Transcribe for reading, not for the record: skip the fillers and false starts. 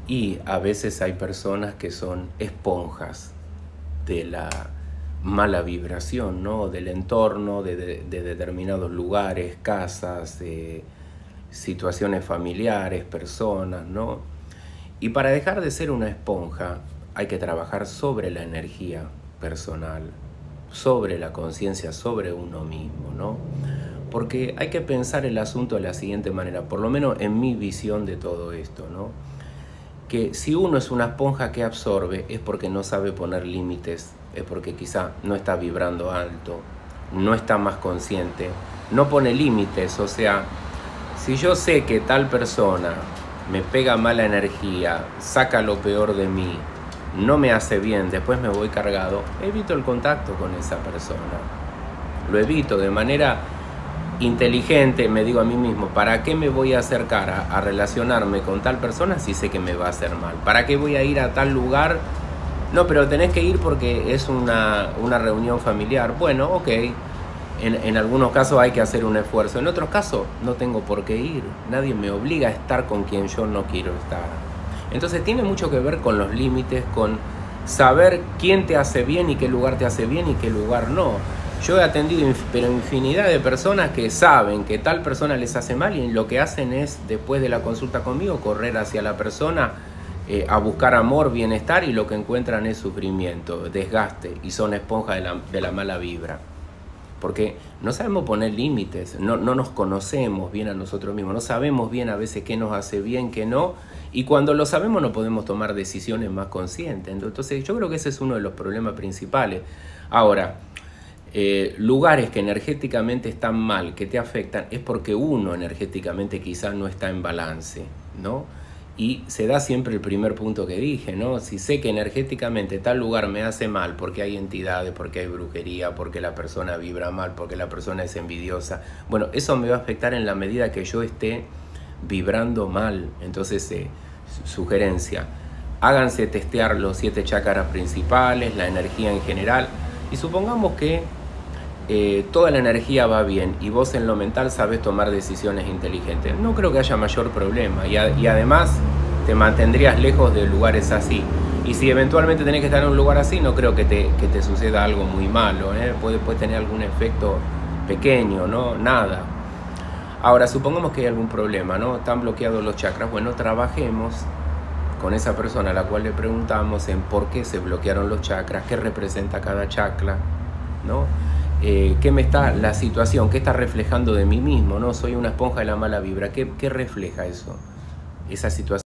Y a veces hay personas que son esponjas de la mala vibración, ¿no? Del entorno, de determinados lugares, casas, situaciones familiares, personas, ¿no? Y para dejar de ser una esponja hay que trabajar sobre la energía personal, sobre la conciencia, sobre uno mismo, ¿no? Porque hay que pensar el asunto de la siguiente manera, por lo menos en mi visión de todo esto, ¿no? Que si uno es una esponja que absorbe es porque no sabe poner límites, es porque quizá no está vibrando alto, no está más consciente, no pone límites. O sea, si yo sé que tal persona me pega mala energía, saca lo peor de mí, no me hace bien, después me voy cargado, evito el contacto con esa persona. Lo evito de manera inteligente, me digo a mí mismo, ¿para qué me voy a acercar a relacionarme con tal persona si sé que me va a hacer mal? ¿Para qué voy a ir a tal lugar? No, pero tenés que ir porque es una reunión familiar. Bueno, ok, en algunos casos hay que hacer un esfuerzo, en otros casos no tengo por qué ir, nadie me obliga a estar con quien yo no quiero estar. Entonces tiene mucho que ver con los límites, con saber quién te hace bien y qué lugar te hace bien y qué lugar no. Yo he atendido pero infinidad de personas que saben que tal persona les hace mal y lo que hacen es, después de la consulta conmigo, correr hacia la persona a buscar amor, bienestar, y lo que encuentran es sufrimiento, desgaste, y son esponjas de la mala vibra. Porque no sabemos poner límites, no nos conocemos bien a nosotros mismos, no sabemos bien a veces qué nos hace bien, qué no, y cuando lo sabemos no podemos tomar decisiones más conscientes. Entonces yo creo que ese es uno de los problemas principales. Ahora, lugares que energéticamente están mal, que te afectan, es porque uno energéticamente quizás no está en balance, ¿no? Y se da siempre el primer punto que dije, ¿no? Si sé que energéticamente tal lugar me hace mal porque hay entidades, porque hay brujería, porque la persona vibra mal, porque la persona es envidiosa, bueno, eso me va a afectar en la medida que yo esté vibrando mal. Entonces, sugerencia, háganse testear los 7 chakras principales, la energía en general, y supongamos que toda la energía va bien y vos en lo mental sabes tomar decisiones inteligentes, no creo que haya mayor problema, y además te mantendrías lejos de lugares así. Y si eventualmente tenés que estar en un lugar así, no creo que te suceda algo muy malo, ¿eh? Puede tener algún efecto pequeño, ¿no? Nada. Ahora, supongamos que hay algún problema, ¿no? Están bloqueados los chakras. Bueno, trabajemos con esa persona a la cual le preguntamos en por qué se bloquearon los chakras, qué representa cada chakra, ¿no? ¿Qué me está la situación? ¿Qué está reflejando de mí mismo? ¿No? Soy una esponja de la mala vibra. ¿Qué refleja eso? Esa situación.